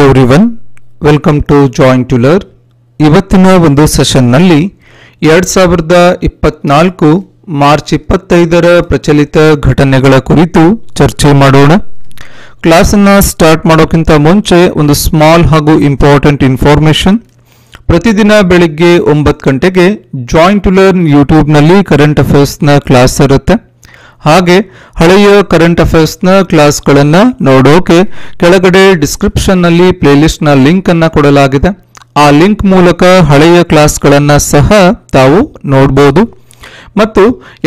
Everyone, welcome to join to learn. ಇವತ್ತಿನ ಒಂದು ಸೆಷನ್ನಲ್ಲಿ 2024 March 25ರ ಪ್ರಚಲಿತ ಘಟನೆಗಳ ಕುರಿತು ಚರ್ಚೆ ಮಾಡೋಣ. ಕ್ಲಾಸನ್ನು ಸ್ಟಾರ್ಟ್ ಮಾಡೋಕ್ಕಿಂತ ಮುಂಚೆ ಒಂದು ಸ್ಮಾಲ್ ಹಾಗೂ ಇಂಪಾರ್ಟೆಂಟ್ ಇನ್ಫಾರ್ಮೇಷನ್. ಪ್ರತಿದಿನ ಬೆಳಿಗ್ಗೆ 9 ಗಂಟೆಗೆ ಜಾಯಿನ್ ಟು ಲರ್ನ್ ಯೂಟ್ಯೂಬ್ನಲ್ಲಿ ಕರೆಂಟ್ ಅಫೇರ್ಸ್ನ ಕ್ಲಾಸ್ ಇರುತ್ತೆ. ಹಾಗೆ ಹಳೆಯ ಕರೆಂಟ್ ಅಫೇರ್ಸ್ನ ಕ್ಲಾಸ್ಗಳನ್ನು ನೋಡೋಕೆ ಕೆಳಗಡೆ ಡಿಸ್ಕ್ರಿಪ್ಷನ್ನಲ್ಲಿ ಪ್ಲೇಲಿಸ್ಟ್ನ ಲಿಂಕನ್ನು ಕೊಡಲಾಗಿದೆ. ಆ ಲಿಂಕ್ ಮೂಲಕ ಹಳೆಯ ಕ್ಲಾಸ್ಗಳನ್ನು ಸಹ ತಾವು ನೋಡ್ಬೋದು. ಮತ್ತು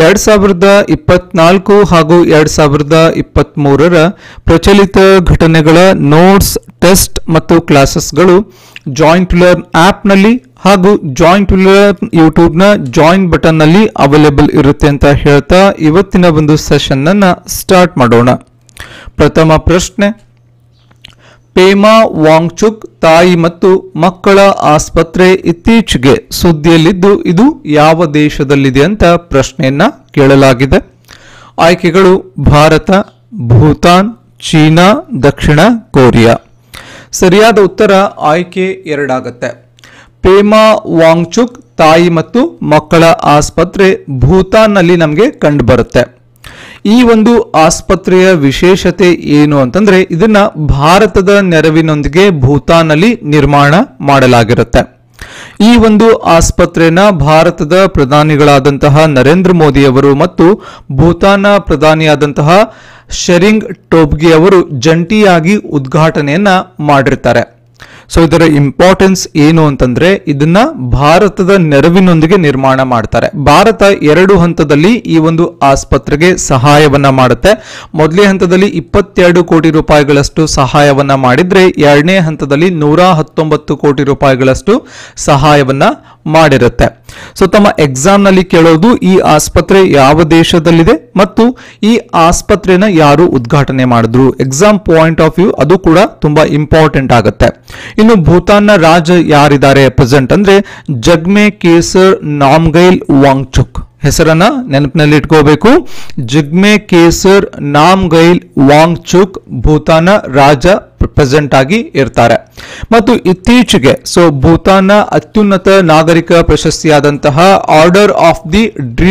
2024 ಹಾಗೂ 2023ರ ಪ್ರಚಲಿತ ಘಟನೆಗಳ ನೋಟ್ಸ್, ಟೆಸ್ಟ್ ಮತ್ತು ಕ್ಲಾಸಸ್ಗಳು ಜಾಯಿನ್ ಟು ಲರ್ನ್ ಆ್ಯಪ್ನಲ್ಲಿ ಹಾಗೂ ಜಾಯಿನ್ ಟು ಲರ್ನ್ ಯೂಟ್ಯೂಬ್ನ ಜಾಯಿನ್ ಬಟನ್ನಲ್ಲಿ ಅವೈಲೇಬಲ್ ಇರುತ್ತೆ ಅಂತ ಹೇಳ್ತಾ ಇವತ್ತಿನ ಒಂದು ಸೆಷನ್ನನ್ನು ಸ್ಟಾರ್ಟ್ ಮಾಡೋಣ. ಪ್ರಥಮ ಪ್ರಶ್ನೆ, ಪೇಮಾ ವಾಂಗ್ಚುಕ್ ತಾಯಿ ಮತ್ತು ಮಕ್ಕಳ ಆಸ್ಪತ್ರೆ ಇತ್ತೀಚೆಗೆ ಸುದ್ದಿಯಲ್ಲಿದ್ದು ಇದು ಯಾವ ದೇಶದಲ್ಲಿದೆ ಅಂತ ಪ್ರಶ್ನೆಯನ್ನ ಕೇಳಲಾಗಿದೆ. ಆಯ್ಕೆಗಳು ಭಾರತ, ಭೂತಾನ್, ಚೀನಾ, ದಕ್ಷಿಣ ಕೊರಿಯಾ. ಸರಿಯಾದ ಉತ್ತರ ಆಯ್ಕೆ 2 ಆಗುತ್ತೆ. ಪೇಮಾ ವಾಂಗ್ಚುಕ್ ತಾಯಿ ಮತ್ತು ಮಕ್ಕಳ ಆಸ್ಪತ್ರೆ ಭೂತಾನ್ನಲ್ಲಿ ನಮಗೆ ಕಂಡು ಬರುತ್ತೆ. ಈ ಒಂದು ಆಸ್ಪತ್ರೆಯ ವಿಶೇಷತೆ ಏನು ಅಂತಂದ್ರೆ ಇದನ್ನ ಭಾರತದ ನೆರವಿನೊಂದಿಗೆ ಭೂತಾನ್ನಲ್ಲಿ ನಿರ್ಮಾಣ ಮಾಡಲಾಗಿರುತ್ತೆ. ಈ ಒಂದು ಆಸ್ಪತ್ರೆನ ಭಾರತದ ಪ್ರಧಾನಿಗಳಾದಂತಹ ನರೇಂದ್ರ ಮೋದಿ ಅವರು ಮತ್ತು ಭೂತಾನ್ನ ಪ್ರಧಾನಿಯಾದಂತಹ ಶೆರಿಂಗ್ ಟೋಬ್ಗೆ ಅವರು ಜಂಟಿಯಾಗಿ ಉದ್ಘಾಟನೆಯನ್ನ ಮಾಡಿರ್ತಾರೆ. ಸೊ ಇದರ ಇಂಪಾರ್ಟೆನ್ಸ್ ಏನು ಅಂತಂದ್ರೆ ಇದನ್ನ ಭಾರತದ ನೆರವಿನೊಂದಿಗೆ ನಿರ್ಮಾಣ ಮಾಡ್ತಾರೆ. ಭಾರತ 2 ಹಂತದಲ್ಲಿ ಈ ಒಂದು ಆಸ್ಪತ್ರೆಗೆ ಸಹಾಯವನ್ನ ಮಾಡುತ್ತೆ. ಮೊದಲನೇ ಹಂತದಲ್ಲಿ 22 ಕೋಟಿ ರೂಪಾಯಿಗಳಷ್ಟು ಸಹಾಯವನ್ನ ಮಾಡಿದ್ರೆ, ಎರಡನೇ ಹಂತದಲ್ಲಿ 119 ಕೋಟಿ ರೂಪಾಯಿಗಳಷ್ಟು ಸಹಾಯವನ್ನ ಮಾಡಿರುತ್ತೆ. ಸೊ ತಮ್ಮ ಎಕ್ಸಾಮ್ ನಲ್ಲಿ ಕೇಳೋದು ಈ ಆಸ್ಪತ್ರೆ ಯಾವ ದೇಶದಲ್ಲಿದೆ ಮತ್ತು ಈ ಆಸ್ಪತ್ರೆನ ಯಾರು ಉದ್ಘಾಟನೆ ಮಾಡಿದ್ರು. ಎಕ್ಸಾಮ್ ಪಾಯಿಂಟ್ ಆಫ್ ವ್ಯೂ ಅದು ಕೂಡ ತುಂಬಾ ಇಂಪಾರ್ಟೆಂಟ್ ಆಗುತ್ತೆ. ಇನ್ನು ಭೂತಾನ್ನ ರಾಜ ಯಾರಿದ್ದಾರೆ ಪ್ರೆಸೆಂಟ್ ಅಂದ್ರೆ ಜಗ್ಮೆ ಕೇಸರ್ ನಾಮ್ಗೈಲ್ ವಾಂಗ್ಚುಕ್. ಹೆಸರನ್ನ ನೆನಪಿನಲ್ಲಿ ಇಟ್ಕೋಬೇಕು. ಜಿಗ್ಮೆ ಕೇಸರ್ ನಾಮ್ಗೈಲ್ ವಾಂಗ್ಚುಕ್ ಭೂತಾನ ರಾಜ ಪ್ರೆಸೆಂಟ್ ಆಗಿ ಇರ್ತಾರೆ. ಮತ್ತು ಇತ್ತೀಚೆಗೆ ಭೂತಾನ್ನ ಅತ್ಯುನ್ನತ ನಾಗರಿಕ ಪ್ರಶಸ್ತಿಯಾದಂತಹ order of the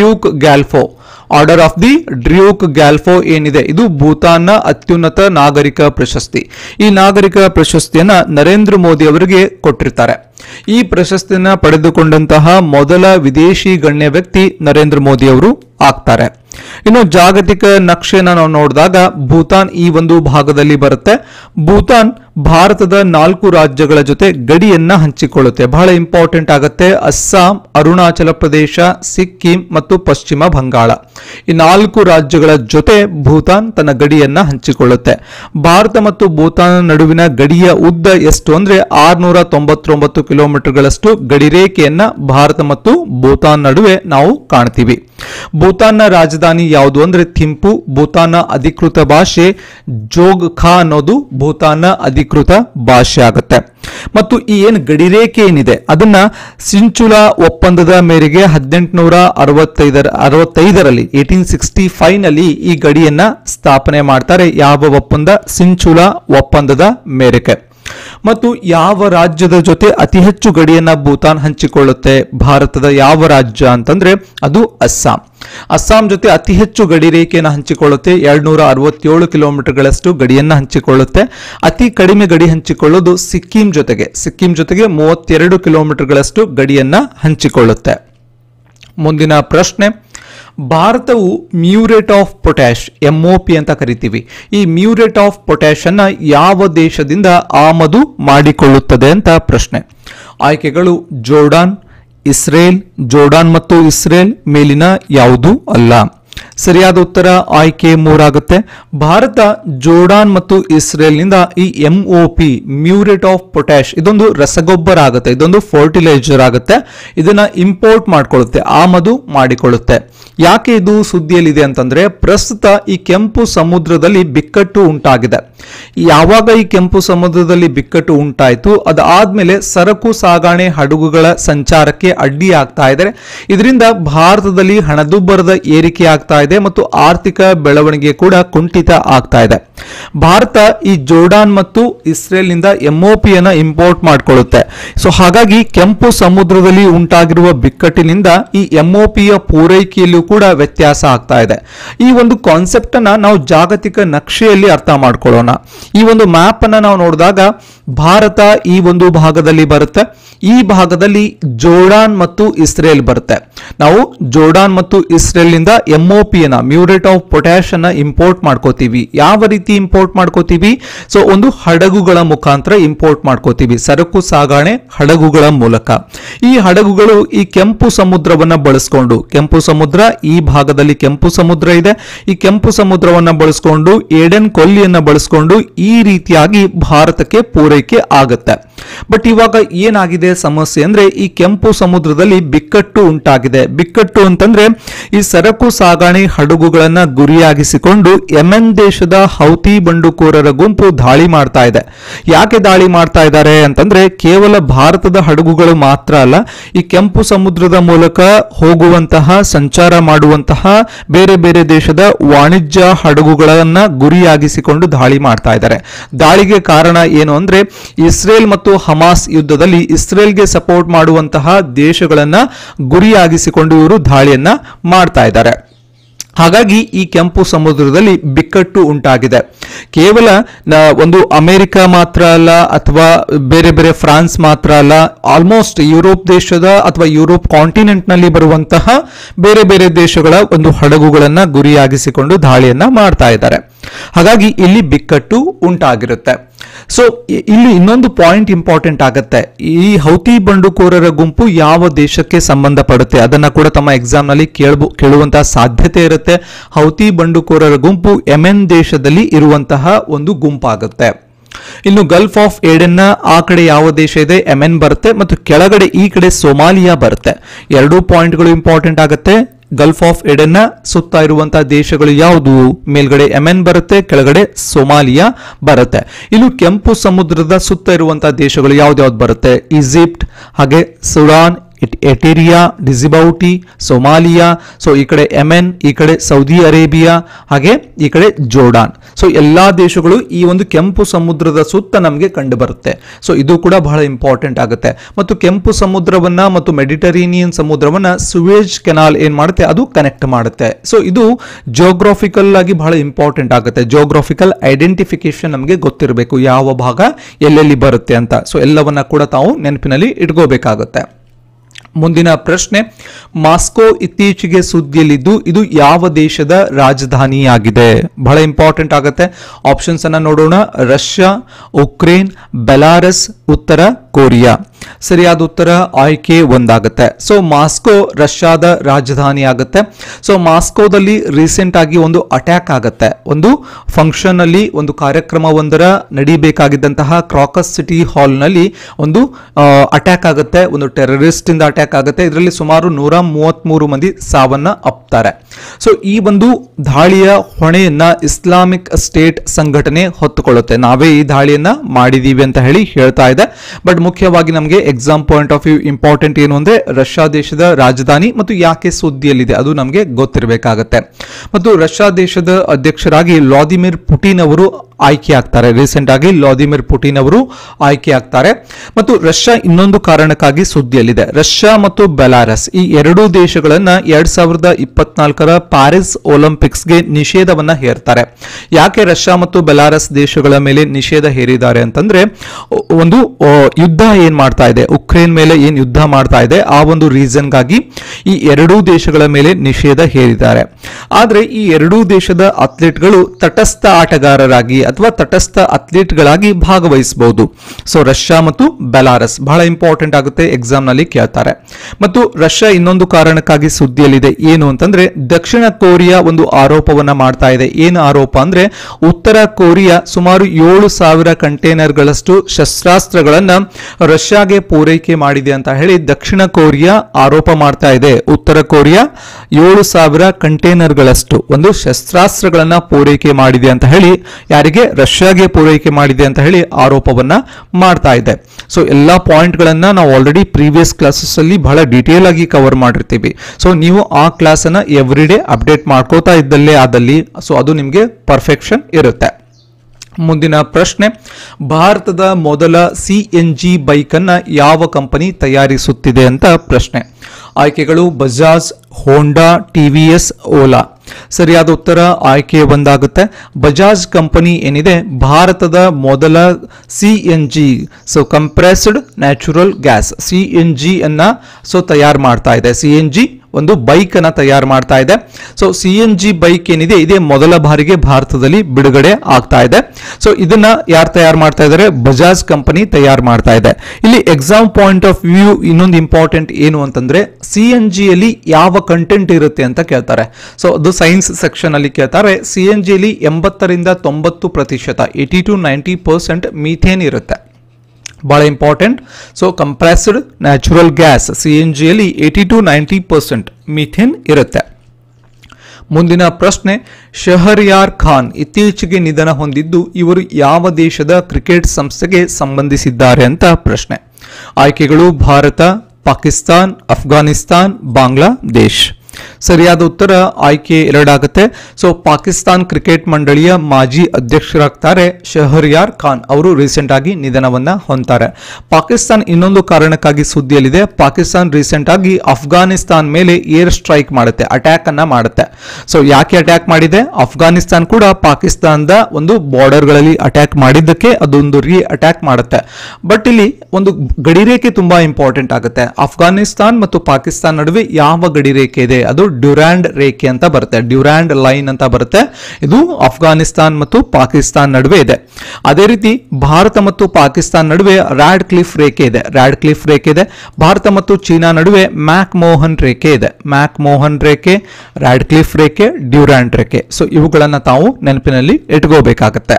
Druk Gyalpo ಏನಿದೆ ಇದು ಭೂತಾನ್ನ ಅತ್ಯುನ್ನತ ನಾಗರಿಕ ಪ್ರಶಸ್ತಿ. ಈ ನಾಗರಿಕ ಪ್ರಶಸ್ತಿಯನ್ನ ನರೇಂದ್ರ ಮೋದಿ ಅವರಿಗೆ ಕೊಟ್ಟಿರ್ತಾರೆ. ಈ ಪ್ರಶಸ್ತಿಯನ್ನ ಪಡೆದುಕೊಂಡಂತಹ ಮೊದಲ ವಿದೇಶಿ ಗಣ್ಯ ವ್ಯಕ್ತಿ ನರೇಂದ್ರ ಮೋದಿ ಅವರು ಆಗ್ತಾರೆ. ಇನ್ನು ಜಾಗತಿಕ ನಕ್ಷೆನ ನಾವು ನೋಡಿದಾಗ ಭೂತಾನ್ ಈ ಒಂದು ಭಾಗದಲ್ಲಿ ಬರುತ್ತೆ. ಭೂತಾನ್ ಭಾರತದ 4 ರಾಜ್ಯಗಳ ಜೊತೆ ಗಡಿಯನ್ನ ಹಂಚಿಕೊಳ್ಳುತ್ತೆ. ಬಹಳ ಇಂಪಾರ್ಟೆಂಟ್ ಆಗುತ್ತೆ. ಅಸ್ಸಾಂ, ಅರುಣಾಚಲ ಪ್ರದೇಶ, ಸಿಕ್ಕಿಂ ಮತ್ತು ಪಶ್ಚಿಮ ಬಂಗಾಳ ಈ 4 ರಾಜ್ಯಗಳ ಜೊತೆ ಭೂತಾನ್ ತನ್ನ ಗಡಿಯನ್ನ ಹಂಚಿಕೊಳ್ಳುತ್ತೆ. ಭಾರತ ಮತ್ತು ಭೂತಾನ್ ನಡುವಿನ ಗಡಿಯ ಉದ್ದ ಎಷ್ಟು ಅಂದ್ರೆ 699 ಕಿಲೋಮೀಟರ್ಗಳಷ್ಟು ಗಡಿರೇಖೆಯನ್ನ ಭಾರತ ಮತ್ತು ಭೂತಾನ್ ನಡುವೆ ನಾವು ಕಾಣ್ತೀವಿ. ಭೂತಾನ್ನ ರಾಜಧಾನಿ ಯಾವುದು ಅಂದ್ರೆ ಥಿಂಪು. ಭೂತಾನ್ನ ಅಧಿಕೃತ ಭಾಷೆ ಜೋಗ್ಖಾ ಅನ್ನೋದು ಭೂತಾನ್ನ ಅಧಿಕೃತ ಭಾಷೆ ಆಗುತ್ತೆ. ಮತ್ತು ಈ ಏನು ಗಡಿರೇಖೆ ಏನಿದೆ ಅದನ್ನ ಸಿಂಚುಲಾ ಒಪ್ಪಂದದ ಮೇರೆಗೆ 1865ರಲ್ಲಿ 1865 ನಲ್ಲಿ ಈ ಗಡಿಯನ್ನ ಸ್ಥಾಪನೆ ಮಾಡ್ತಾರೆ. ಯಾವ ಒಪ್ಪಂದ? ಸಿಂಚುಲಾ ಒಪ್ಪಂದದ ಮೇರೆಗೆ. ಮತ್ತು ಯಾವ ರಾಜ್ಯದ ಜೊತೆ ಅತಿ ಹೆಚ್ಚು ಗಡಿಯನ್ನ ಭೂತಾನ್ ಹಂಚಿಕೊಳ್ಳುತ್ತೆ? ಭಾರತದ ಯಾವ ರಾಜ್ಯ ಅಂತಂದ್ರೆ ಅದು ಅಸ್ಸಾಂ. ಅಸ್ಸಾಂ ಜೊತೆ ಅತಿ ಹೆಚ್ಚು ಗಡಿ ರೇಖೆಯನ್ನು ಹಂಚಿಕೊಳ್ಳುತ್ತೆ. 267 ಕಿಲೋಮೀಟರ್ಗಳಷ್ಟು ಗಡಿಯನ್ನ ಹಂಚಿಕೊಳ್ಳುತ್ತೆ. ಅತಿ ಕಡಿಮೆ ಗಡಿ ಹಂಚಿಕೊಳ್ಳೋದು ಸಿಕ್ಕಿಂ ಜೊತೆಗೆ 32 ಕಿಲೋಮೀಟರ್ಗಳಷ್ಟು ಗಡಿಯನ್ನ ಹಂಚಿಕೊಳ್ಳುತ್ತೆ. ಮುಂದಿನ ಪ್ರಶ್ನೆ, ಭಾರತವು ಮ್ಯೂರೇಟ್ ಆಫ್ ಪೊಟ್ಯಾಶ್ MOP ಅಂತ ಕರಿತೀವಿ. ಈ ಮ್ಯೂರೇಟ್ ಆಫ್ ಪೊಟ್ಯಾಶ್ ಅನ್ನ ಯಾವ ದೇಶದಿಂದ ಆಮದು ಮಾಡಿಕೊಳ್ಳುತ್ತದೆ ಅಂತ ಪ್ರಶ್ನೆ. ಆಯ್ಕೆಗಳು ಜೋರ್ಡಾನ್, ಇಸ್ರೇಲ್. ಜೋರ್ಡಾನ್ ಮತ್ತು ಇಸ್ರೇಲ್ ಮೇಲಿನ ಯಾವುದೂ ಅಲ್ಲ. ಸರಿಯಾದ ಉತ್ತರ ಆಯ್ಕೆ 3 ಆಗುತ್ತೆ. ಭಾರತ ಜೋರ್ಡಾನ್ ಮತ್ತು ಇಸ್ರೇಲ್ನಿಂದ ಈ MOP ಮ್ಯೂರೇಟ್ ಆಫ್ ಪೊಟ್ಯಾಶ್ ಇದೊಂದು ರಸಗೊಬ್ಬರ ಆಗುತ್ತೆ, ಇದೊಂದು ಫರ್ಟಿಲೈಸರ್ ಆಗುತ್ತೆ. ಇದನ್ನ ಇಂಪೋರ್ಟ್ ಮಾಡಿಕೊಳ್ಳುತ್ತೆ, ಆಮದು ಮಾಡಿಕೊಳ್ಳುತ್ತೆ. ಯಾಕೆ ಇದು ಸುದ್ದಿಯಲ್ಲಿದೆ ಅಂತಂದ್ರೆ ಪ್ರಸ್ತುತ ಈ ಕೆಂಪು ಸಮುದ್ರದಲ್ಲಿ ಬಿಕ್ಕಟ್ಟು ಉಂಟಾಗಿದೆ. ಯಾವಾಗ ಈ ಕೆಂಪು ಸಮುದ್ರದಲ್ಲಿ ಬಿಕ್ಕಟ್ಟು ಉಂಟಾಯಿತು ಅದಾದ್ಮೇಲೆ ಸರಕು ಸಾಗಣೆ ಹಡಗುಗಳ ಸಂಚಾರಕ್ಕೆ ಅಡ್ಡಿ ಆಗ್ತಾ ಇದೆ. ಇದರಿಂದ ಭಾರತದಲ್ಲಿ ಹಣದುಬ್ಬರದ ಏರಿಕೆ ಆಗ್ತಾ ಇದೆ ಮತ್ತು ಆರ್ಥಿಕ ಬೆಳವಣಿಗೆ ಕೂಡ ಕುಂಠಿತ ಆಗ್ತಾ ಇದೆ. ಭಾರತ ಈ ಜೋರ್ಡಾನ್ ಮತ್ತು ಇಸ್ರೇಲ್ ನಿಂದ ಎಂಒಪಿಯನ್ನ ಇಂಪೋರ್ಟ್ ಮಾಡಿಕೊಳ್ಳುತ್ತೆ. ಸೊ ಹಾಗಾಗಿ ಕೆಂಪು ಸಮುದ್ರದಲ್ಲಿ ಉಂಟಾಗಿರುವ ಬಿಕ್ಕಟ್ಟಿನಿಂದ ಈ ಎಂಒಪಿಯ ಪೂರೈಕೆಯಲ್ಲೂ ಕೂಡ ವ್ಯತ್ಯಾಸ ಆಗ್ತಾ ಇದೆ. ಈ ಒಂದು ಕಾನ್ಸೆಪ್ಟ್ ಅನ್ನ ನಾವು ಜಾಗತಿಕ ನಕ್ಷೆಯಲ್ಲಿ ಅರ್ಥ ಮಾಡ್ಕೊಳ್ಳೋಣ. ಈ ಒಂದು ಮ್ಯಾಪ್ ಅನ್ನ ನಾವು ನೋಡಿದಾಗ ಭಾರತ ಈ ಒಂದು ಭಾಗದಲ್ಲಿ ಬರುತ್ತೆ, ಈ ಭಾಗದಲ್ಲಿ ಜೋರ್ಡಾನ್ ಮತ್ತು ಇಸ್ರೇಲ್ ಬರುತ್ತೆ. ನಾವು ಜೋರ್ಡಾನ್ ಮತ್ತು ಇಸ್ರೇಲ್ ನಿಂದ ಎಂಒಪಿಯನ್ನ ಮ್ಯೂರೇಟ್ ಆಫ್ ಪೊಟ್ಯಾಶ್ ಅನ್ನ ಇಂಪೋರ್ಟ್ ಮಾಡ್ಕೋತೀವಿ. ಯಾವ ರೀತಿ ಇಂಪೋರ್ಟ್ ಮಾಡ್ಕೋತೀವಿ? ಸೊ ಒಂದು ಹಡಗುಗಳ ಮುಖಾಂತರ ಇಂಪೋರ್ಟ್ ಮಾಡ್ಕೋತೀವಿ, ಸರಕು ಸಾಗಣೆ ಹಡಗುಗಳ ಮೂಲಕ. ಈ ಹಡಗುಗಳು ಈ ಕೆಂಪು ಸಮುದ್ರವನ್ನ ಬಳಸ್ಕೊಂಡು, ಕೆಂಪು ಸಮುದ್ರ ಈ ಭಾಗದಲ್ಲಿ ಕೆಂಪು ಸಮುದ್ರ ಇದೆ, ಈ ಕೆಂಪು ಸಮುದ್ರವನ್ನ ಬಳಸ್ಕೊಂಡು ಏಡೆನ್ ಕೊಲ್ಲಿಯನ್ನ ಬಳಸ್ಕೊಂಡು ಈ ರೀತಿಯಾಗಿ ಭಾರತಕ್ಕೆ ಪೂರೈಕೆ ಆಗುತ್ತೆ. ಬಟ್ ಇವಾಗ ಏನಾಗಿದೆ ಸಮಸ್ಯೆ ಅಂದ್ರೆ ಈ ಕೆಂಪು ಸಮುದ್ರದಲ್ಲಿ ಬಿಕ್ಕಟ್ಟು ಉಂಟಾಗಿದೆ. ಬಿಕ್ಕಟ್ಟು ಅಂತಂದ್ರೆ ಈ ಸರಕು ಸಾಗಣೆ ಹಡಗುಗಳನ್ನ ಗುರಿಯಾಗಿಸಿಕೊಂಡು ಯೆಮೆನ್ ದೇಶದ ಹೌತಿ ಬಂಡುಕೋರರ ಗುಂಪು ದಾಳಿ ಮಾಡ್ತಾ ಇದೆ. ಯಾಕೆ ದಾಳಿ ಮಾಡ್ತಾ ಇದ್ದಾರೆ ಅಂತಂದ್ರೆ ಕೇವಲ ಭಾರತದ ಹಡಗುಗಳು ಮಾತ್ರ ಅಲ್ಲ, ಈ ಕೆಂಪು ಸಮುದ್ರದ ಮೂಲಕ ಹೋಗುವಂತಹ ಸಂಚಾರ ಮಾಡುವಂತಹ ಬೇರೆ ಬೇರೆ ದೇಶದ ವಾಣಿಜ್ಯ ಹಡಗುಗಳನ್ನ ಗುರಿಯಾಗಿಸಿಕೊಂಡು ದಾಳಿ ಮಾಡ್ತಾ ಇದ್ದಾರೆ. ದಾಳಿಗೆ ಕಾರಣ ಏನು ಅಂದ್ರೆ ಇಸ್ರೇಲ್ ಮತ್ತು ಹಮಾಸ್ ಯುದ್ಧದಲ್ಲಿ ಇಸ್ರೇಲ್ಗೆ ಸಪೋರ್ಟ್ ಮಾಡುವಂತಹ ದೇಶಗಳನ್ನ ಗುರಿಯಾಗಿಸಿಕೊಂಡು ಇವರು ದಾಳಿಯನ್ನ ಮಾಡ್ತಾ ಇದ್ದಾರೆ. ಹಾಗಾಗಿ ಈ ಕೆಂಪು ಸಮುದ್ರದಲ್ಲಿ ಬಿಕ್ಕಟ್ಟು ಉಂಟಾಗಿದೆ. ಕೇವಲ ಒಂದು ಅಮೆರಿಕ ಮಾತ್ರ ಅಲ್ಲ ಅಥವಾ ಬೇರೆ ಬೇರೆ ಫ್ರಾನ್ಸ್ ಮಾತ್ರ ಅಲ್ಲ, ಆಲ್ಮೋಸ್ಟ್ ಯುರೋಪ್ ದೇಶದ ಅಥವಾ ಯುರೋಪ್ ಕಾಂಟಿನೆಂಟ್ ನಲ್ಲಿ ಬರುವಂತಹ ಬೇರೆ ಬೇರೆ ದೇಶಗಳ ಒಂದು ಹಡಗುಗಳನ್ನ ಗುರಿಯಾಗಿಸಿಕೊಂಡು ದಾಳಿಯನ್ನ ಮಾಡ್ತಾ ಇದ್ದಾರೆ. ಹಾಗಾಗಿ ಇಲ್ಲಿ ಬಿಕ್ಕಟ್ಟು ಉಂಟಾಗಿರುತ್ತೆ. ಸೊ ಇಲ್ಲಿ ಇನ್ನೊಂದು ಪಾಯಿಂಟ್ ಇಂಪಾರ್ಟೆಂಟ್ ಆಗುತ್ತೆ. ಈ ಹೌತಿ ಬಂಡುಕೋರರ ಗುಂಪು ಯಾವ ದೇಶಕ್ಕೆ ಸಂಬಂಧಪಡುತ್ತೆ ಅದನ್ನ ಕೂಡ ತಮ್ಮ ಎಕ್ಸಾಮ್ ನಲ್ಲಿ ಕೇಳುವಂತಹ ಸಾಧ್ಯತೆ ಇರುತ್ತೆ. ಹೌತಿ ಬಂಡುಕೋರರ ಗುಂಪು ಯೆಮೆನ್ ದೇಶದಲ್ಲಿ ಇರುವಂತಹ ಒಂದು ಗುಂಪಾಗುತ್ತೆ. ಇನ್ನು ಗಲ್ಫ್ ಆಫ್ ಏಡೆನ್ ಆ ಕಡೆ ಯಾವ ದೇಶ ಇದೆ? ಯೆಮೆನ್ ಬರುತ್ತೆ ಮತ್ತು ಕೆಳಗಡೆ ಈ ಕಡೆ ಸೊಮಾಲಿಯಾ ಬರುತ್ತೆ. ಎರಡೂ ಪಾಯಿಂಟ್ಗಳು ಇಂಪಾರ್ಟೆಂಟ್ ಆಗುತ್ತೆ. ಗಲ್ಫ್ ಆಫ್ ಏಡೆನ್ ಸುತ್ತ ಇರುವಂತಹ ದೇಶಗಳು ಯಾವುದು? ಮೇಲ್ಗಡೆ ಯೆಮೆನ್ ಬರುತ್ತೆ, ಕೆಳಗಡೆ ಸೊಮಾಲಿಯಾ ಬರುತ್ತೆ. ಇನ್ನು ಕೆಂಪು ಸಮುದ್ರದ ಸುತ್ತ ಇರುವಂತಹ ದೇಶಗಳು ಯಾವ್ದು ಬರುತ್ತೆ? ಈಜಿಪ್ಟ್, ಹಾಗೆ Sudan, Eritrea, Djibouti, Somalia. So ಈ ಕಡೆ ಯೆಮೆನ್, ಈ ಕಡೆ ಸೌದಿ ಅರೇಬಿಯಾ, ಹಾಗೆ ಈ ಕಡೆ ಜೋರ್ಡಾನ್. ಸೊ ಎಲ್ಲಾ ದೇಶಗಳು ಈ ಒಂದು ಕೆಂಪು ಸಮುದ್ರದ ಸುತ್ತ ನಮಗೆ ಕಂಡು ಬರುತ್ತೆ. ಸೊ ಇದು ಕೂಡ ಬಹಳ ಇಂಪಾರ್ಟೆಂಟ್ ಆಗುತ್ತೆ. ಮತ್ತು ಕೆಂಪು ಸಮುದ್ರವನ್ನ ಮತ್ತು ಮೆಡಿಟರೇನಿಯನ್ ಸಮುದ್ರವನ್ನ ಸುವೇಜ್ ಕೆನಾಲ್ ಏನ್ ಮಾಡುತ್ತೆ? ಅದು ಕನೆಕ್ಟ್ ಮಾಡುತ್ತೆ. ಸೊ ಇದು ಜಿಯೋಗ್ರಾಫಿಕಲ್ ಆಗಿ ಬಹಳ ಇಂಪಾರ್ಟೆಂಟ್ ಆಗುತ್ತೆ. ಜಿಯೋಗ್ರಾಫಿಕಲ್ ಐಡೆಂಟಿಫಿಕೇಶನ್ ನಮಗೆ ಗೊತ್ತಿರಬೇಕು, ಯಾವ ಭಾಗ ಎಲ್ಲೆಲ್ಲಿ ಬರುತ್ತೆ ಅಂತ. ಸೊ ಎಲ್ಲವನ್ನ ಕೂಡ ತಾವು ನೆನಪಿನಲ್ಲಿ ಇಟ್ಕೋಬೇಕಾಗುತ್ತೆ. ಮುಂದಿನ ಪ್ರಶ್ನೆ, ಮಾಸ್ಕೋ ಇತ್ತೀಚೆಗೆ ಸುದ್ದಿಯಲ್ಲಿದ್ದು ಇದು ಯಾವ ದೇಶದ ರಾಜಧಾನಿಯಾಗಿದೆ? ಬಹಳ ಇಂಪಾರ್ಟೆಂಟ್ ಆಗುತ್ತೆ. ಆಪ್ಷನ್ಸ್ ಅನ್ನ ನೋಡೋಣ. ರಷ್ಯಾ, ಉಕ್ರೇನ್, ಬೆಲಾರಸ್, ಉತ್ತರ ಕೊರಿಯಾ. ಸರಿಯಾದ ಉತ್ತರ ಆಯ್ಕೆ ಒಂದಾಗುತ್ತೆ. ಸೊ ಮಾಸ್ಕೋ ರಷ್ಯಾದ ರಾಜಧಾನಿ ಆಗುತ್ತೆ. ಸೊ ಮಾಸ್ಕೋದಲ್ಲಿ ರೀಸೆಂಟ್ ಆಗಿ ಒಂದು ಅಟ್ಯಾಕ್ ಆಗುತ್ತೆ. ಒಂದು ಫಂಕ್ಷನ್ ಅಲ್ಲಿ ಒಂದು ಕಾರ್ಯಕ್ರಮವೊಂದರ ನಡೀಬೇಕಾಗಿದ್ದಂತಹ ಕ್ರಾಕಸ್ ಸಿಟಿ ಹಾಲ್ ನಲ್ಲಿ ಒಂದು ಅಟ್ಯಾಕ್ ಆಗುತ್ತೆ. ಒಂದು ಟೆರರಿಸ್ಟ್ ಇಂದ ಅಟ್ಯಾಕ್ ಆಗುತ್ತೆ. ಇದರಲ್ಲಿ ಸುಮಾರು 133 ಮಂದಿ ಸಾವನ್ನ ಅಪ್ತಾರೆ. ಸೊ ಈ ಒಂದು ದಾಳಿಯ ಹೊಣೆಯನ್ನ ಇಸ್ಲಾಮಿಕ್ ಸ್ಟೇಟ್ ಸಂಘಟನೆ ಹೊತ್ತುಕೊಳ್ಳುತ್ತೆ. ನಾವೇ ಈ ದಾಳಿಯನ್ನ ಮಾಡಿದೀವಿ ಅಂತ ಹೇಳಿ ಹೇಳ್ತಾ ಇದೆ. ಬಟ್ ಮುಖ್ಯವಾಗಿ ನಮಗೆ exam point of view important ಏನು ಅಂದ್ರೆ ರಷ್ಯಾ ದೇಶದ ರಾಜಧಾನಿ ಮತ್ತು ಯಾಕೆ ಸುದ್ದಿಯಲ್ಲಿದೆ ಅದು ನಮಗೆ ಗೊತ್ತಿರಬೇಕಾಗತ್ತೆ. ಮತ್ತು ರಷ್ಯಾ ದೇಶದ ಅಧ್ಯಕ್ಷರಾಗಿ ವ್ಲಾದಿಮಿರ್ ಪುಟಿನ್ ಅವರು ಆಯ್ಕೆ ಆಗ್ತಾರೆ. ರೀಸೆಂಟ್ ಆಗಿ ವ್ಲಾದಿಮಿರ್ ಪುಟಿನ್ ಅವರು ಆಯ್ಕೆ ಆಗ್ತಾರೆ. ಮತ್ತು ರಷ್ಯಾ ಇನ್ನೊಂದು ಕಾರಣಕ್ಕಾಗಿ ಸುದ್ದಿಯಲ್ಲಿದೆ. ರಷ್ಯಾ ಮತ್ತು ಬೆಲಾರಸ್ ಈ ಎರಡೂ ದೇಶಗಳನ್ನ 2024ರ ಪ್ಯಾರಿಸ್ ಒಲಿಂಪಿಕ್ಸ್ಗೆ ನಿಷೇಧವನ್ನ ಹೇರ್ತಾರೆ. ಯಾಕೆ ರಷ್ಯಾ ಮತ್ತು ಬೆಲಾರಸ್ ದೇಶಗಳ ಮೇಲೆ ನಿಷೇಧ ಹೇರಿದ್ದಾರೆ ಅಂತಂದ್ರೆ ಒಂದು ಯುದ್ಧ ಏನ್ ಮಾಡ್ತಾ ಇದೆ, ಉಕ್ರೇನ್ ಮೇಲೆ ಏನ್ ಯುದ್ಧ ಮಾಡ್ತಾ ಇದೆ ಆ ಒಂದು ರೀಸನ್ಗಾಗಿ ಈ ಎರಡೂ ದೇಶಗಳ ಮೇಲೆ ನಿಷೇಧ ಹೇರಿದ್ದಾರೆ. ಆದ್ರೆ ಈ ಎರಡೂ ದೇಶದ ಅಥ್ಲೆಟ್ಗಳು ತಟಸ್ಥ ಆಟಗಾರರಾಗಿ ಅಥವಾ ತಟಸ್ಥ ಅಥ್ಲೀಟ್ಗಳಾಗಿ ಭಾಗವಹಿಸಬಹುದು. ಸೊ ರಷ್ಯಾ ಮತ್ತು ಬೆಲಾರಸ್ ಬಹಳ ಇಂಪಾರ್ಟೆಂಟ್ ಆಗುತ್ತೆ, ಎಕ್ಸಾಮ್ ನಲ್ಲಿ ಕೇಳ್ತಾರೆ. ಮತ್ತು ರಷ್ಯಾ ಇನ್ನೊಂದು ಕಾರಣಕ್ಕಾಗಿ ಸುದ್ದಿಯಲ್ಲಿದೆ, ಏನು ಅಂತಂದ್ರೆ ದಕ್ಷಿಣ ಕೊರಿಯಾ ಒಂದು ಆರೋಪವನ್ನ ಮಾಡ್ತಾ ಇದೆ. ಏನು ಆರೋಪ ಅಂದ್ರೆ ಉತ್ತರ ಕೊರಿಯಾ ಸುಮಾರು 7,000 ಕಂಟೈನರ್ಗಳಷ್ಟು ಶಸ್ತ್ರಾಸ್ತ್ರಗಳನ್ನ ರಷ್ಯಾಗೆ ಪೂರೈಕೆ ಮಾಡಿದೆ ಅಂತ ಹೇಳಿ ದಕ್ಷಿಣ ಕೊರಿಯಾ ಆರೋಪ ಮಾಡ್ತಾ ಇದೆ. ಉತ್ತರ ಕೊರಿಯಾ 7,000 ಕಂಟೈನರ್ಗಳಷ್ಟು ಒಂದು ಶಸ್ತ್ರಾಸ್ತ್ರಗಳನ್ನ ಪೂರೈಕೆ ಮಾಡಿದೆ ಅಂತ ಹೇಳಿ, ಯಾರಿಗೆ? ರಷ್ಯಾಗೆ ಪೂರೈಕೆ ಮಾಡಿದೆ ಅಂತ ಹೇಳಿ ಆರೋಪವನ್ನ ಮಾಡ್ತಾ ಇದೆ. ಸೊ ಎಲ್ಲಾ ಪಾಯಿಂಟ್ ಗಳನ್ನ ನಾವು ಆಲ್ರೆಡಿ ಪ್ರೀವಿಯಸ್ ಕ್ಲಾಸಸ್ ಅಲ್ಲಿ ಬಹಳ ಡೀಟೇಲ್ ಆಗಿ ಕವರ್ ಮಾಡಿರ್ತೀವಿ. ಸೊ ನೀವು ಆ ಕ್ಲಾಸ್ ಅನ್ನ ಎವ್ರಿ ಡೇ ಅಪ್ಡೇಟ್ ಮಾಡ್ಕೋತಾ ಇದ್ದಲ್ಲೇ ಆದಲ್ಲಿ ಸೊ ಅದು ನಿಮಗೆ ಪರ್ಫೆಕ್ಷನ್ ಇರುತ್ತೆ. ಮುಂದಿನ ಪ್ರಶ್ನೆ, ಭಾರತದ ಮೊದಲ CNG ಬೈಕ್ ಅನ್ನ ಯಾವ ಕಂಪನಿ ತಯಾರಿಸುತ್ತಿದೆ ಅಂತ ಪ್ರಶ್ನೆ. ಆಯ್ಕೆಗಳು ಬಜಾಜ್, ಹೋಂಡಾ, TVS, ಓಲಾ. ಸರಿಯಾದ ಉತ್ತರ ಆಯ್ಕೆ ಒಂದಾಗುತ್ತೆ. ಬಜಾಜ್ ಕಂಪನಿ ಏನಿದೆ ಭಾರತದ ಮೊದಲ CNG so compressed natural gas CNG ಅನ್ನ ಸೊ ತಯಾರು ಮಾಡ್ತಾ ಇದೆ. CNG ಒಂದು ಬೈಕ್ ಅನ್ನ ತಯಾರು ಮಾಡ್ತಾ ಇದೆ. ಸೊ CNG ಬೈಕ್ ಏನಿದೆ ಇದೇ ಮೊದಲ ಬಾರಿಗೆ ಭಾರತದಲ್ಲಿ ಬಿಡುಗಡೆ ಆಗ್ತಾ ಇದೆ. ಸೊ ಇದನ್ನ ಯಾರು ತಯಾರು ಮಾಡ್ತಾ ಇದ್ದಾರೆ? ಬಜಾಜ್ ಕಂಪನಿ ತಯಾರು ಮಾಡ್ತಾ ಇದೆ. ಇಲ್ಲಿ ಎಕ್ಸಾಮ್ ಪಾಯಿಂಟ್ ಆಫ್ ವ್ಯೂ ಇನ್ನೊಂದು ಇಂಪಾರ್ಟೆಂಟ್ ಏನು ಅಂತಂದ್ರೆ CNG ಅಲ್ಲಿ ಯಾವ ಕಂಟೆಂಟ್ ಇರುತ್ತೆ ಅಂತ ಕೇಳ್ತಾರೆ. ಸೊ ಅದು ಸೈನ್ಸ್ ಸೆಕ್ಷನ್ ಅಲ್ಲಿ ಕೇಳ್ತಾರೆ. CNG ಅಲ್ಲಿ 80ರಿಂದ 90%, 80 to 90% ಮೀಥೇನ್ ಇರುತ್ತೆ. ಬಹಳ important. So compressed natural gas CNG ಅಲ್ಲಿ 80 to 90% ಮೀಥೇನ್ ಇರುತ್ತೆ. ಮುಂದಿನ ಪ್ರಶ್ನೆ, ಶಹರ್ಯಾರ್ ಖಾನ್ ಇತ್ತೀಚೆಗೆ ನಿಧನ ಹೊಂದಿದ್ದು ಇವರು ಯಾವ ದೇಶದ ಕ್ರಿಕೆಟ್ ಸಂಸ್ಥೆಗೆ ಸಂಬಂಧಿಸಿದ್ದಾರೆ ಅಂತ ಪ್ರಶ್ನೆ. ಆಯ್ಕೆಗಳು ಭಾರತ, ಪಾಕಿಸ್ತಾನ್, ಅಫ್ಘಾನಿಸ್ತಾನ್, ಬಾಂಗ್ಲಾದೇಶ್. ಸರಿಯಾದ ಉತ್ತರ ಆಯ್ಕೆ 2 ಆಗುತ್ತೆ. ಸೊ ಪಾಕಿಸ್ತಾನ್ ಕ್ರಿಕೆಟ್ ಮಂಡಳಿಯ ಮಾಜಿ ಅಧ್ಯಕ್ಷರಾಗ್ತಾರೆ ಶಹರ್ಯಾರ್ ಖಾನ್. ಅವರು ರೀಸೆಂಟ್ ಆಗಿ ನಿಧನವನ್ನ ಹೊಂದ್ತಾರೆ. ಪಾಕಿಸ್ತಾನ್ ಇನ್ನೊಂದು ಕಾರಣಕ್ಕಾಗಿ ಸುದ್ದಿಯಲ್ಲಿದೆ. ಪಾಕಿಸ್ತಾನ್ ರೀಸೆಂಟ್ ಆಗಿ ಅಫ್ಘಾನಿಸ್ತಾನ್ ಮೇಲೆ ಏರ್ ಸ್ಟ್ರೈಕ್ ಮಾಡುತ್ತೆ, ಅಟ್ಯಾಕ್ ಅನ್ನ ಮಾಡುತ್ತೆ. ಸೊ ಯಾಕೆ ಅಟ್ಯಾಕ್ ಮಾಡಿದೆ? ಅಫ್ಘಾನಿಸ್ತಾನ್ ಕೂಡ ಪಾಕಿಸ್ತಾನದ ಒಂದು ಬಾರ್ಡರ್ ಗಳಲ್ಲಿ ಅಟ್ಯಾಕ್ ಮಾಡಿದ್ದಕ್ಕೆ ಅದೊಂದು ಅಟ್ಯಾಕ್ ಮಾಡುತ್ತೆ. ಬಟ್ ಇಲ್ಲಿ ಒಂದು ಗಡಿರೇಖೆ ತುಂಬಾ ಇಂಪಾರ್ಟೆಂಟ್ ಆಗುತ್ತೆ. ಅಫ್ಘಾನಿಸ್ತಾನ್ ಮತ್ತು ಪಾಕಿಸ್ತಾನ ನಡುವೆ ಯಾವ ಗಡಿರೇಖೆ ಇದೆ? ಅದು ಡ್ಯೂರಾಂಡ್ ರೇಖೆ ಅಂತ ಬರುತ್ತೆ, ಡ್ಯೂರಾಂಡ್ ಲೈನ್ ಅಂತ ಬರುತ್ತೆ. ಇದು ಅಫ್ಘಾನಿಸ್ತಾನ್ ಮತ್ತು ಪಾಕಿಸ್ತಾನ ನಡುವೆ ಇದೆ. ಅದೇ ರೀತಿ ಭಾರತ ಮತ್ತು ಪಾಕಿಸ್ತಾನ ನಡುವೆ ರಾಡ್ ಕ್ಲಿಫ್ ರೇಖೆ ಇದೆ, ರಾಡ್ ಕ್ಲಿಫ್ ರೇಖೆ ಇದೆ. ಭಾರತ ಮತ್ತು ಚೀನಾ ನಡುವೆ ಮ್ಯಾಕ್ ಮೋಹನ್ ರೇಖೆ ಇದೆ, ಮ್ಯಾಕ್ ಮೋಹನ್ ರೇಖೆ, ರಾಡ್ ಕ್ಲಿಫ್ ರೇಖೆ, ಡ್ಯೂರಾಂಡ್ ರೇಖೆ. ಸೊ ಇವುಗಳನ್ನ ತಾವು ನೆನಪಿನಲ್ಲಿ ಇಟ್ಕೋಬೇಕಾಗತ್ತೆ.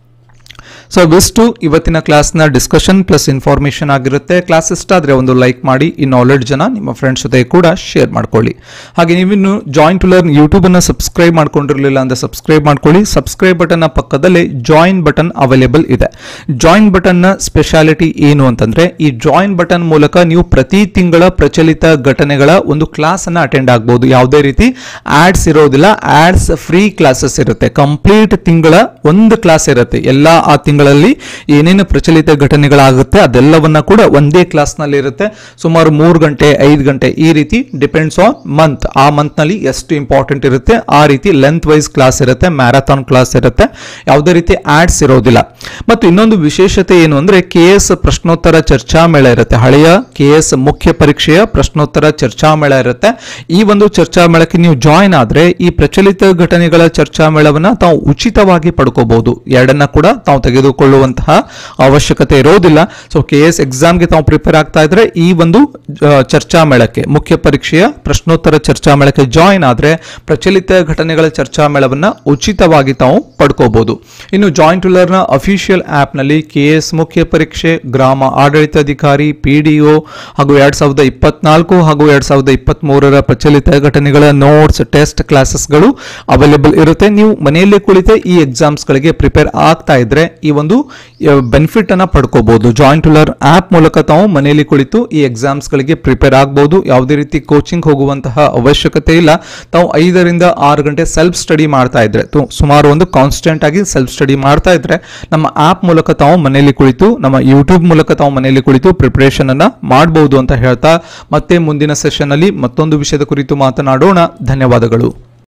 ಸೊ ಇಷ್ಟು ಇವತ್ತಿನ ಕ್ಲಾಸ್ನ ಡಿಸ್ಕಷನ್ ಪ್ಲಸ್ ಇನ್ಫಾರ್ಮೇಶನ್ ಆಗಿರುತ್ತೆ. ಕ್ಲಾಸ್ ಇಷ್ಟ ಆದರೆ ಒಂದು ಲೈಕ್ ಮಾಡಿ, ಈ ನಾಲೆಡ್ಜ್ ಜನ ನಿಮ್ಮ ಫ್ರೆಂಡ್ಸ್ ಜೊತೆ ಕೂಡ ಶೇರ್ ಮಾಡ್ಕೊಳ್ಳಿ. ಹಾಗೆ ನೀವಿನ್ನು ಜಾಯಿನ್ ಟು ಲರ್ನ್ ಯೂಟ್ಯೂಬ್ ಅನ್ನು ಸಬ್ಸ್ಕ್ರೈಬ್ ಮಾಡ್ಕೊಂಡಿರಲಿಲ್ಲ ಅಂದ್ರೆ ಸಬ್ಸ್ಕ್ರೈಬ್ ಮಾಡ್ಕೊಳ್ಳಿ. ಸಬ್ಸ್ಕ್ರೈಬ್ ಬಟನ್ ಪಕ್ಕದಲ್ಲೇ ಜಾಯಿನ್ ಬಟನ್ ಅವೈಲೇಬಲ್ ಇದೆ. ಜಾಯಿನ್ ಬಟನ್ ನ ಸ್ಪೆಷಾಲಿಟಿ ಏನು ಅಂತಂದ್ರೆ ಈ ಜಾಯಿನ್ ಬಟನ್ ಮೂಲಕ ನೀವು ಪ್ರತಿ ತಿಂಗಳ ಪ್ರಚಲಿತ ಘಟನೆಗಳ ಒಂದು ಕ್ಲಾಸ್ ಅನ್ನ ಅಟೆಂಡ್ ಆಗಬಹುದು. ಯಾವುದೇ ರೀತಿ ಆಡ್ಸ್ ಇರೋದಿಲ್ಲ, ಆಡ್ಸ್ ಫ್ರೀ ಕ್ಲಾಸಸ್ ಇರುತ್ತೆ. ಕಂಪ್ಲೀಟ್ ತಿಂಗಳ ಒಂದು ಕ್ಲಾಸ್ ಇರುತ್ತೆ. ಎಲ್ಲಾ ಆ ತಿಂಗಳಲ್ಲಿ ಏನೇನು ಪ್ರಚಲಿತ ಘಟನೆಗಳಾಗುತ್ತೆ ಅದೆಲ್ಲವನ್ನ ಕೂಡ ಒಂದೇ ಕ್ಲಾಸ್ ನಲ್ಲಿ ಇರುತ್ತೆ. ಸುಮಾರು 3 ಗಂಟೆ 5 ಗಂಟೆ ಈ ರೀತಿ ಡಿಪೆಂಡ್ಸ್ ಆನ್ ಮಂತ್. ಆ ಮಂತ್ ನಲ್ಲಿ ಎಷ್ಟು ಇಂಪಾರ್ಟೆಂಟ್ ಇರುತ್ತೆ ಆ ರೀತಿ ಲೆಂತ್ ವೈಸ್ ಕ್ಲಾಸ್ ಇರುತ್ತೆ, ಮ್ಯಾರಥಾನ್ ಕ್ಲಾಸ್ ಇರುತ್ತೆ. ಯಾವುದೇ ರೀತಿ ಆಡ್ಸ್ ಇರೋದಿಲ್ಲ. ಮತ್ತು ಇನ್ನೊಂದು ವಿಶೇಷತೆ ಏನು ಅಂದ್ರೆ KS ಪ್ರಶ್ನೋತ್ತರ ಚರ್ಚಾ ಮೇಳ ಇರುತ್ತೆ. ಹಳೆಯ KS ಮುಖ್ಯ ಪರೀಕ್ಷೆಯ ಪ್ರಶ್ನೋತ್ತರ ಚರ್ಚಾ ಮೇಳ ಇರುತ್ತೆ. ಈ ಒಂದು ಚರ್ಚಾ ಮೇಳಕ್ಕೆ ನೀವು ಜಾಯಿನ್ ಆದ್ರೆ ಈ ಪ್ರಚಲಿತ ಘಟನೆಗಳ ಚರ್ಚಾ ಮೇಳವನ್ನ ತಾವು ಉಚಿತವಾಗಿ ಪಡ್ಕೋಬಹುದು. ಎರಡನ್ನ ಕೂಡ ತಾವು ತೆಗೆದುಕೊಳ್ಳುವಂತಹ ಅವಶ್ಯಕತೆ ಇರೋದಿಲ್ಲ. ಸೊ KS ಎಕ್ಸಾಮ್ಗೆ ತಾವು ಪ್ರಿಪೇರ್ ಆಗ್ತಾ ಇದ್ರೆ ಈ ಒಂದು ಚರ್ಚಾ ಮೇಳಕ್ಕೆ, ಮುಖ್ಯ ಪರೀಕ್ಷೆಯ ಪ್ರಶ್ನೋತ್ತರ ಚರ್ಚಾ ಮೇಳಕ್ಕೆ ಜಾಯಿನ್ ಆದ್ರೆ ಪ್ರಚಲಿತ ಘಟನೆಗಳ ಚರ್ಚಾ ಮೇಳವನ್ನ ಉಚಿತವಾಗಿ ತಾವು ಪಡ್ಕೋಬಹುದು. ಇನ್ನು join to learn official app ನಲ್ಲಿ KS ಮುಖ್ಯ ಪರೀಕ್ಷೆ, ಗ್ರಾಮ ಆಡಳಿತಾಧಿಕಾರಿ, PDO ಹಾಗೂ 2024 ಹಾಗೂ 2023 ಪ್ರಚಲಿತ ಘಟನೆಗಳ ನೋಟ್ಸ್, ಟೆಸ್ಟ್ ಕ್ಲಾಸಸ್ಗಳು ಅವೈಲೇಬಲ್ ಇರುತ್ತೆ. ನೀವು ಮನೆಯಲ್ಲೇ ಕುಳಿತು ಈ ಎಕ್ಸಾಮ್ಸ್ ಗಳಿಗೆ ಪ್ರಿಪೇರ್ ಆಗ್ತಾ ಇದ್ರೆ ಈ ಒಂದು ಬೆನಿಫಿಟ್ ಅನ್ನ ಪಡ್ಕೋಬಹುದು. ಜಾಯಿನ್ ಟು ಲರ್ನ್ ಆಪ್ ಮೂಲಕ ತಾವು ಮನೆಯಲ್ಲಿ ಕುಳಿತು ಈ ಎಕ್ಸಾಮ್ಸ್ ಗಳಿಗೆ ಪ್ರಿಪೇರ್ ಆಗಬಹುದು. ಯಾವುದೇ ರೀತಿ ಕೋಚಿಂಗ್ ಹೋಗುವಂತಹ ಅವಶ್ಯಕತೆ ಇಲ್ಲ. ತಾವು 5 ರಿಂದ 6 ಗಂಟೆ ಸೆಲ್ಫ್ ಸ್ಟಡಿ ಮಾಡ್ತಾ ಇದ್ರೆ, ಸುಮಾರು ಒಂದು ಕಾನ್ಸ್ಟೆಂಟ್ ಆಗಿ ಸೆಲ್ಫ್ ಸ್ಟಡಿ ಮಾಡ್ತಾ ಇದ್ರೆ ನಮ್ಮ ಆಪ್ ಮೂಲಕ ತಾವು ಮನೆಯಲ್ಲಿ ಕುಳಿತು, ನಮ್ಮ ಯೂಟ್ಯೂಬ್ ಮೂಲಕ ತಾವು ಮನೆಯಲ್ಲಿ ಕುಳಿತು ಪ್ರಿಪರೇಷನ್ ಅನ್ನ ಮಾಡಬಹುದು ಅಂತ ಹೇಳ್ತಾ ಮತ್ತೆ ಮುಂದಿನ ಸೆಷನ್ ಅಲ್ಲಿ ಮತ್ತೊಂದು ವಿಷಯದ ಕುರಿತು ಮಾತನಾಡೋಣ. ಧನ್ಯವಾದಗಳು.